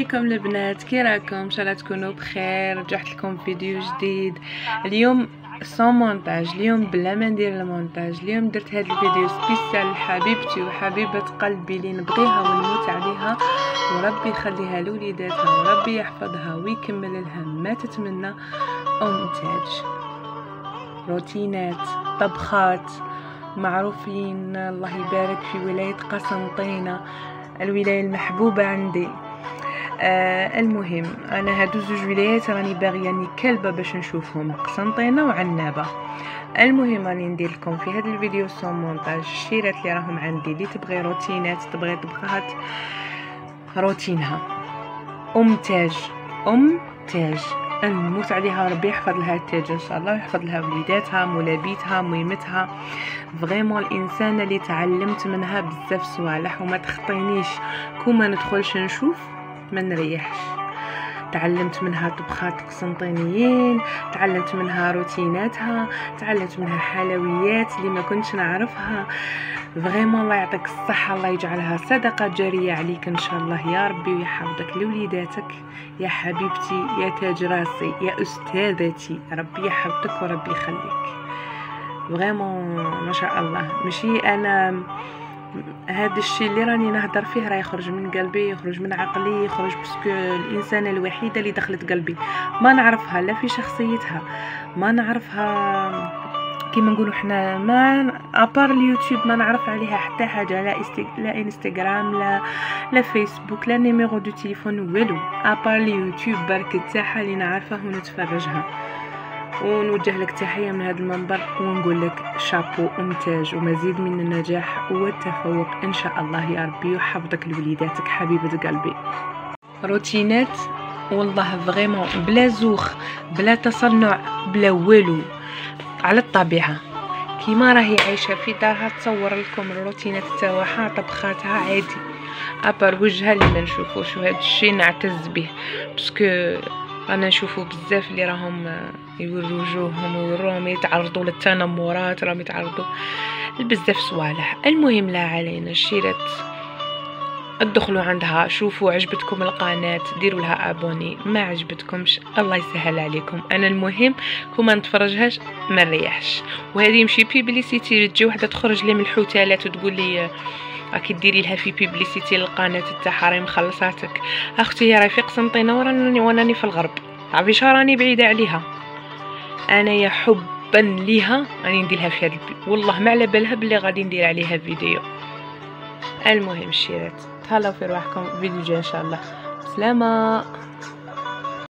عليكم البنات، كي راكم؟ ان شاء الله تكونوا بخير. رجعت لكم فيديو جديد اليوم سون مونتاج، اليوم بلا ما ندير المونتاج. اليوم درت هذا الفيديو سبيسيال لحبيبتي وحبيبه قلبي اللي نبغيها ونموت عليها، وربي يخليها لوليداتها وربي يحفظها ويكمل لها ما تتمنى. ام تاج، روتينات، طبخات معروفين الله يبارك في ولاية قسنطينة، الولاية المحبوبة عندي. المهم انا هادو زوج ولايات راني باغيه اني كلبه باش نشوفهم، قسنطينه وعنابه. المهم راني ندير لكم في هذا الفيديو سون مونتاج الشيرات اللي راهم عندي، اللي تبغي روتينات تبغي طبخات روتينها. ام تاج نموت عليها، ربي يحفظ لها تاج ان شاء الله، ويحفظ لها وليداتها مولابيتها ميمتها. فريمون الانسانه اللي تعلمت منها بزاف صوالح، وما تخطينيش كوما ندخلش نشوف ما نريحش. تعلمت منها طبخات قسنطينيين، تعلمت منها روتيناتها، تعلمت منها حلويات اللي ما كنتش نعرفها. فريمون الله يعطيك الصحه، الله يجعلها صدقه جاريه عليك ان شاء الله يا ربي، ويحفظك لوليداتك يا حبيبتي يا تاج راسي يا استاذتي. ربي يحفظك وربي يخليك. فريمون ما شاء الله. ماشي انا هذا الشيء اللي راني نهضر فيه راه يخرج من قلبي، يخرج من عقلي، يخرج باسكو الانسانه الوحيده اللي دخلت قلبي. ما نعرفها لا في شخصيتها، ما نعرفها كيما نقولوا حنا، ما ابار اليوتيوب ما نعرف عليها حتى حاجه، لا انستغرام لا فيسبوك لا نيميرو دو تليفون والو، ابار اليوتيوب برك تاعها اللي نعرفها ونتفرجها. ونوجه لك تحيه من هذا المنبر ونقول لك شابو ممتاز، ومزيد من النجاح والتفوق ان شاء الله يا ربي، ويحفظك لوليداتك حبيبه قلبي. روتينات والله فريمون بلا زوخ بلا تصنع بلا والو، على الطبيعه كيما راهي عايشه في دارها. تصور لكم الروتينات تاعها طبخاتها عادي، ابار وجهها اللي ما نشوفوش، وهذا الشيء نعتز به باسكو انا نشوفوا بزاف اللي راهم يوروا وجوههم ويوروهم يتعرضوا للتنمرات، راهم يتعرضوا لبزاف صوالح. المهم لا علينا، الشيرات ادخلوا عندها، شوفوا عجبتكم القناه ديروا لها ابوني، ما عجبتكمش الله يسهل عليكم. انا المهم كوما نتفرجهاش ما نريحش. وهذه يمشي بيبليسيتي، تجي وحده تخرج لي من الحوتالات وتقول لي راكي ديري لها في بيبليسيتي للقناه تاعها راهي مخلصاتك. اختي راهي في قسنطينه وراني في الغرب، عارفه راني بعيده عليها. انا يا حبا ليها راني نديرها في هذا والله ما على بالها بلي غادي ندير عليها فيديو. المهم الشيرات تهلاو في رواحكم، فيديو جاي ان شاء الله. بسلامه.